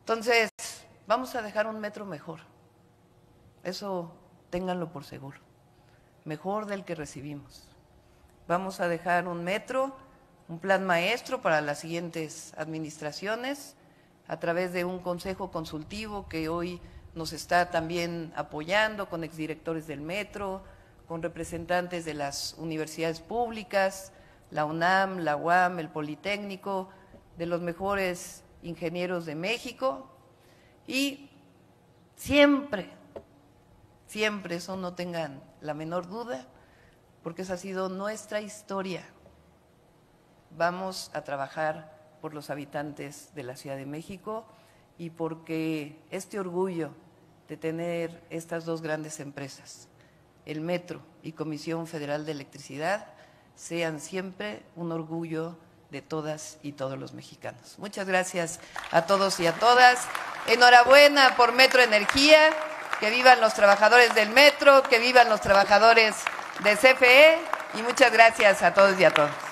Entonces, vamos a dejar un metro mejor. Eso ténganlo por seguro. Mejor del que recibimos. Vamos a dejar un metro, un plan maestro para las siguientes administraciones, a través de un consejo consultivo que hoy nos está también apoyando con exdirectores del metro, con representantes de las universidades públicas, la UNAM, la UAM, el Politécnico, de los mejores ingenieros de México, y siempre, eso no tengan la menor duda, porque esa ha sido nuestra historia. Vamos a trabajar por los habitantes de la Ciudad de México y porque este orgullo de tener estas dos grandes empresas, el Metro y Comisión Federal de Electricidad, sean siempre un orgullo de todas y todos los mexicanos. Muchas gracias a todos y a todas. Enhorabuena por Metro Energía, que vivan los trabajadores del Metro, que vivan los trabajadores de CFE, y muchas gracias a todos y a todas.